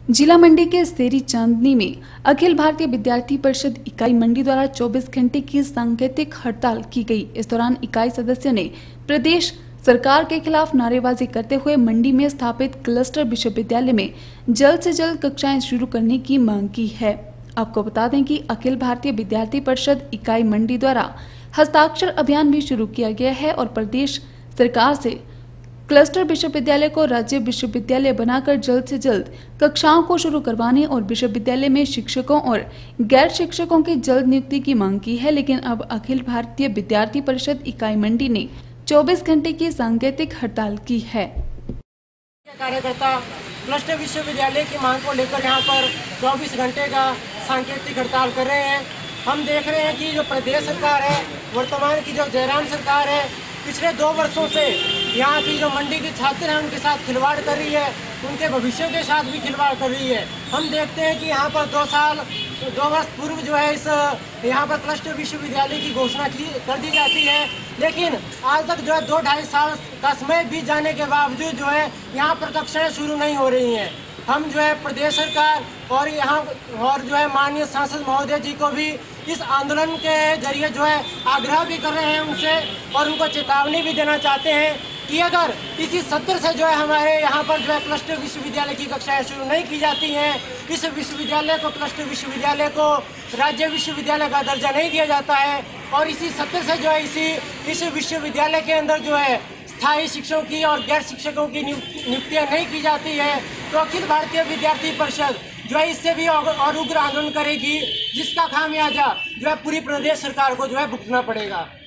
जिला मंडी के सेरी चांदनी में अखिल भारतीय विद्यार्थी परिषद इकाई मंडी द्वारा 24 घंटे की सांकेतिक हड़ताल की गई। इस दौरान इकाई सदस्यों ने प्रदेश सरकार के खिलाफ नारेबाजी करते हुए मंडी में स्थापित क्लस्टर विश्वविद्यालय में जल्द से जल्द कक्षाएं शुरू करने की मांग की है। आपको बता दें कि अखिल भारतीय विद्यार्थी परिषद इकाई मंडी द्वारा हस्ताक्षर अभियान भी शुरू किया गया है और प्रदेश सरकार से क्लस्टर विश्वविद्यालय को राज्य विश्वविद्यालय बनाकर जल्द से जल्द कक्षाओं को शुरू करवाने और विश्वविद्यालय में शिक्षकों और गैर शिक्षकों की जल्द नियुक्ति की मांग की है। लेकिन अब अखिल भारतीय विद्यार्थी परिषद इकाई मंडी ने 24 घंटे की सांकेतिक हड़ताल की है। कार्यकर्ता क्लस्टर विश्वविद्यालय की मांग को लेकर यहाँ पर 24 घंटे का सांकेतिक हड़ताल कर रहे हैं। हम देख रहे हैं कि जो प्रदेश सरकार है, वर्तमान की जो जयराम सरकार है, पिछले 2 वर्षों से यहाँ की जो मंडी के छात्र हैं उनके साथ खिलवाड़ कर रही है, उनके भविष्य के साथ भी खिलवाड़ कर रही है। हम देखते हैं कि यहाँ पर 2 वर्ष पूर्व जो है इस यहाँ पर क्लस्टर विश्वविद्यालय की घोषणा कर दी जाती है, लेकिन आज तक जो है 2-2.5 साल का समय बीत जाने के बावजूद जो है यहाँ पर कक्षाएँ शुरू नहीं हो रही हैं। हम जो है प्रदेश सरकार और जो है माननीय सांसद महोदय जी को भी इस आंदोलन के जरिए जो है आग्रह भी कर रहे हैं उनसे, और उनको चेतावनी भी देना चाहते हैं कि अगर इसी सत्र से जो है हमारे यहाँ पर जो है क्लस्टर विश्वविद्यालय की कक्षाएं शुरू नहीं की जाती हैं, इस विश्वविद्यालय को क्लस्टर विश्वविद्यालय को राज्य विश्वविद्यालय का दर्जा नहीं दिया जाता है, और इसी सत्र से जो है इस विश्वविद्यालय के अंदर जो है स्थायी शिक्षकों की और गैर शिक्षकों की नियुक्तियाँ नहीं की जाती है, तो अखिल भारतीय विद्यार्थी परिषद जो है इससे भी और उग्र आंदोलन करेगी, जिसका खामियाजा जो है पूरी प्रदेश सरकार को जो है भुगतना पड़ेगा।